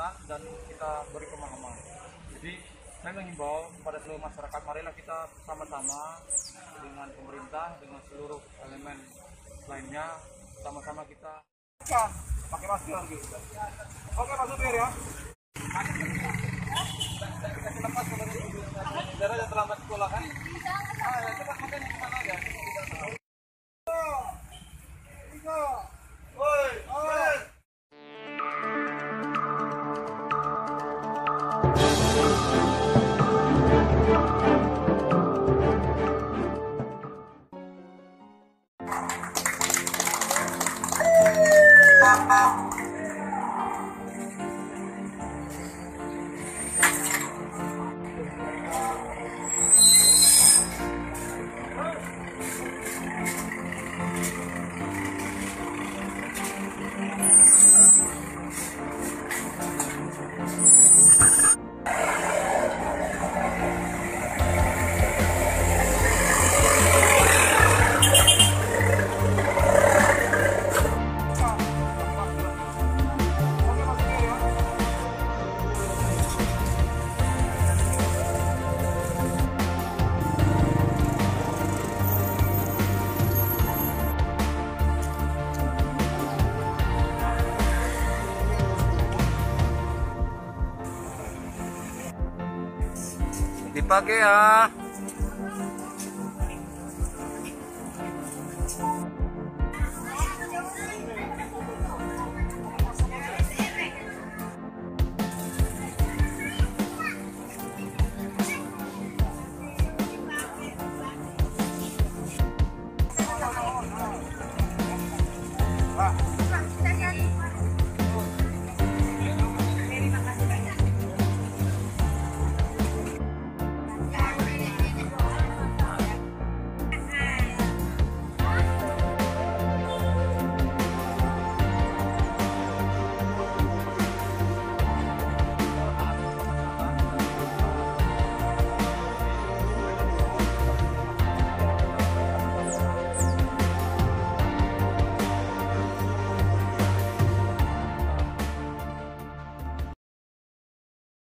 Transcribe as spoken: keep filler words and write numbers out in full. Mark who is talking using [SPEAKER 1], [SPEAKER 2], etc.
[SPEAKER 1] kesempatan dan kita beri pemahaman. Jadi saya mengimbau kepada seluruh masyarakat, marilah kita sama-sama dengan pemerintah, dengan seluruh elemen lainnya, sama-sama kita pakai masker gitu. Oke Pak Supir ya. Kita lepas saudara yang terlambat sekolah kan? Ah, ya, cepat makan di sana aja. Tiga, oi, oi.
[SPEAKER 2] Dipakai ya.